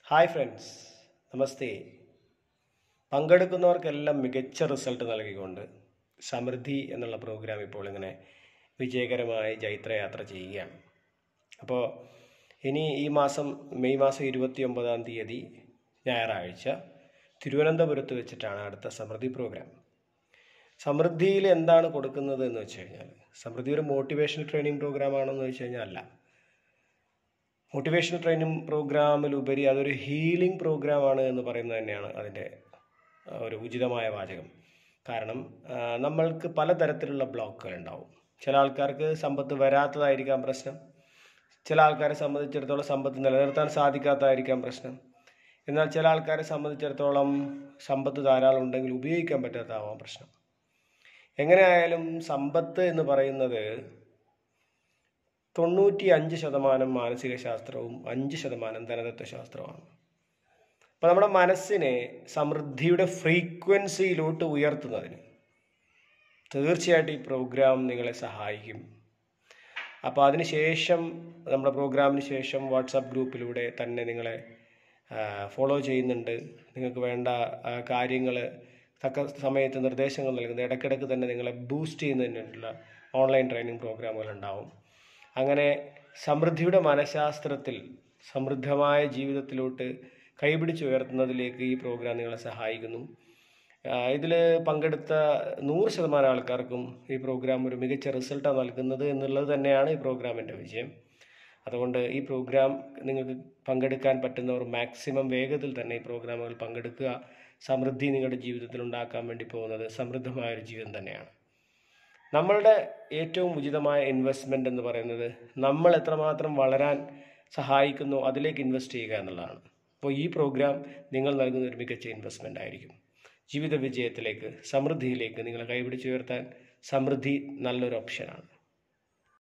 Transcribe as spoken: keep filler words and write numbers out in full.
Hi friends, നമസ്തേ. പങ്കെടുക്കുന്നവർക്കെല്ലാം മികച്ച result നൽകിക്കൊണ്ട് സമൃദ്ധി എന്നുള്ള പ്രോഗ്രാം ഇപ്പോൾ ഇങ്ങനെ വിജയകരമായി ജൈത്രയാത്ര ചെയ്യുകയാണ്. അപ്പോൾ ഇനി ഈ മാസം മെയ് മാസം ഇരുപത്തി ഒമ്പതാം തീയതി ഞായറാഴ്ച തിരുവനന്തപുരത്ത് വെച്ചിട്ടാണ് അടുത്ത സമൃദ്ധി പ്രോഗ്രാം. സമൃദ്ധിയിൽ എന്താണ് കൊടുക്കുന്നത് എന്ന് വെച്ച് കഴിഞ്ഞാൽ, സമൃദ്ധി ഒരു മോട്ടിവേഷണൽ ട്രെയിനിങ് പ്രോഗ്രാം ആണെന്ന് വെച്ച് കഴിഞ്ഞാൽ അല്ല. മോട്ടിവേഷണൽ ട്രെയിനിങ് പ്രോഗ്രാമിലുപരി അതൊരു ഹീലിംഗ് പ്രോഗ്രാമാണ് എന്ന് പറയുന്നത് തന്നെയാണ് അതിൻ്റെ ഒരു ഉചിതമായ വാചകം. കാരണം നമ്മൾക്ക് പലതരത്തിലുള്ള ബ്ലോക്കുകൾ ഉണ്ടാവും. ചില ആൾക്കാർക്ക് സമ്പത്ത് വരാത്തതായിരിക്കാം പ്രശ്നം, ചില ആൾക്കാരെ സംബന്ധിച്ചിടത്തോളം സമ്പത്ത് നിലനിർത്താൻ സാധിക്കാത്തതായിരിക്കാം പ്രശ്നം. എന്നാൽ ചില ആൾക്കാരെ സംബന്ധിച്ചിടത്തോളം സമ്പത്ത് ധാരാളം ഉണ്ടെങ്കിൽ ഉപയോഗിക്കാൻ പറ്റാത്തതാവാം പ്രശ്നം. എങ്ങനെയായാലും സമ്പത്ത് എന്ന് പറയുന്നത് തൊണ്ണൂറ്റി അഞ്ച് ശതമാനം മാനസിക ശാസ്ത്രവും അഞ്ച് ശതമാനം ധനതത്വശാസ്ത്രവുമാണ്. അപ്പോൾ നമ്മുടെ മനസ്സിനെ സമൃദ്ധിയുടെ ഫ്രീക്വൻസിയിലോട്ട് ഉയർത്തുന്നതിന് തീർച്ചയായിട്ടും ഈ പ്രോഗ്രാം നിങ്ങളെ സഹായിക്കും. അപ്പോൾ അതിന് ശേഷം നമ്മുടെ പ്രോഗ്രാമിന് ശേഷം വാട്സാപ്പ് ഗ്രൂപ്പിലൂടെ തന്നെ നിങ്ങളെ ഫോളോ ചെയ്യുന്നുണ്ട്. നിങ്ങൾക്ക് വേണ്ട കാര്യങ്ങൾ തക്ക സമയത്ത് നിർദ്ദേശങ്ങൾ നൽകുന്നത്, ഇടയ്ക്കിടയ്ക്ക് തന്നെ നിങ്ങളെ ബൂസ്റ്റ് ചെയ്യുന്നതിനുള്ള ഓൺലൈൻ ട്രെയിനിങ് പ്രോഗ്രാമുകൾ ഉണ്ടാവും. അങ്ങനെ സമൃദ്ധിയുടെ മനഃശാസ്ത്രത്തിൽ സമൃദ്ധമായ ജീവിതത്തിലോട്ട് കൈപിടിച്ചുയർത്തുന്നതിലേക്ക് ഈ പ്രോഗ്രാം നിങ്ങളെ സഹായിക്കുന്നു. ഇതിൽ പങ്കെടുത്ത നൂറ് ശതമാനം ആൾക്കാർക്കും ഈ പ്രോഗ്രാം ഒരു മികച്ച റിസൾട്ടാണ് നൽകുന്നത് എന്നുള്ളത് തന്നെയാണ് ഈ പ്രോഗ്രാമിൻ്റെ വിജയം. അതുകൊണ്ട് ഈ പ്രോഗ്രാം നിങ്ങൾക്ക് പങ്കെടുക്കാൻ പറ്റുന്നവർ മാക്സിമം വേഗത്തിൽ തന്നെ ഈ പ്രോഗ്രാമുകൾ പങ്കെടുക്കുക. സമൃദ്ധി നിങ്ങളുടെ ജീവിതത്തിൽ ഉണ്ടാക്കാൻ വേണ്ടി പോകുന്നത് സമൃദ്ധമായൊരു ജീവിതം തന്നെയാണ്. നമ്മളുടെ ഏറ്റവും ഉചിതമായ ഇൻവെസ്റ്റ്മെൻ്റ് എന്ന് പറയുന്നത് നമ്മൾ എത്രമാത്രം വളരാൻ സഹായിക്കുന്നു അതിലേക്ക് ഇൻവെസ്റ്റ് ചെയ്യുക എന്നുള്ളതാണ്. അപ്പോൾ ഈ പ്രോഗ്രാം നിങ്ങൾ നൽകുന്ന ഒരു മികച്ച ഇൻവെസ്റ്റ്മെൻ്റ് ആയിരിക്കും. ജീവിത വിജയത്തിലേക്ക്, സമൃദ്ധിയിലേക്ക് നിങ്ങളെ കൈപിടിച്ചുയർത്താൻ സമൃദ്ധി നല്ലൊരു ഓപ്ഷനാണ്.